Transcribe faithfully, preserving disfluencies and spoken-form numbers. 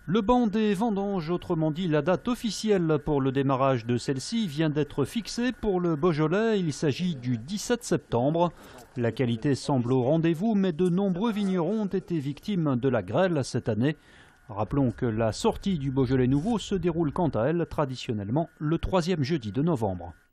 Le banc des vendanges, autrement dit la date officielle pour le démarrage de celle-ci, vient d'être fixée pour le Beaujolais. Il s'agit du dix-sept septembre. La qualité semble au rendez-vous, mais de nombreux vignerons ont été victimes de la grêle cette année. Rappelons que la sortie du Beaujolais nouveau se déroule quant à elle traditionnellement le troisième jeudi de novembre.